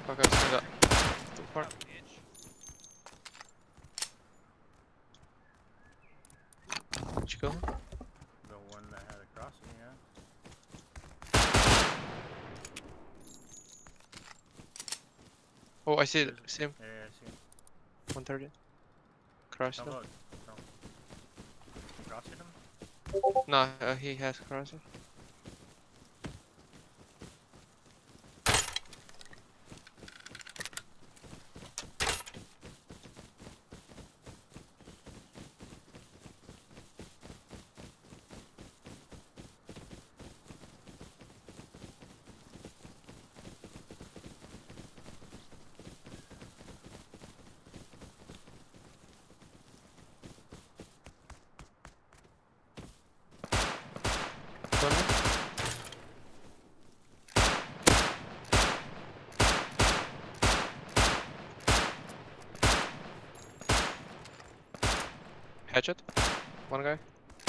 Fuck, I was gonna go too far. Did you kill him? The one that had a crossing, yeah. Oh, I see it. See him. Yeah, I see him. 130. Cross No, him. no. You crossing him? Nah, he has crossing. One more. Headshot. One guy.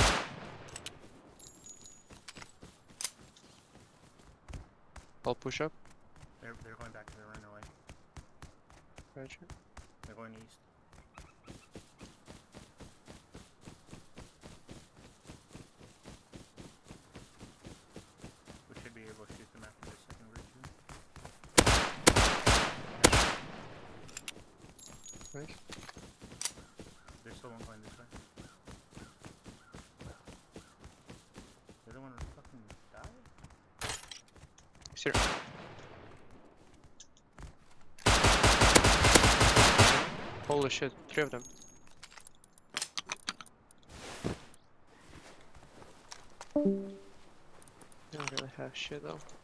I'll push up. They're going back to their runaway. Headshot. They're going east. We should be able to shoot them after the second route. Nice. There's still one going this way. The other one fucking died? He's here. Holy shit, 3 of them. Don't really have shit though.